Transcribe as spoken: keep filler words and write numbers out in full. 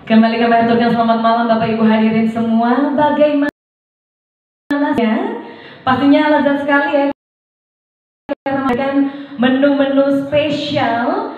Kembali kami aturkan selamat malam Bapak Ibu hadirin semua. Bagaimana ya? Pastinya lezat sekali ya. Kita makan menu-menu spesial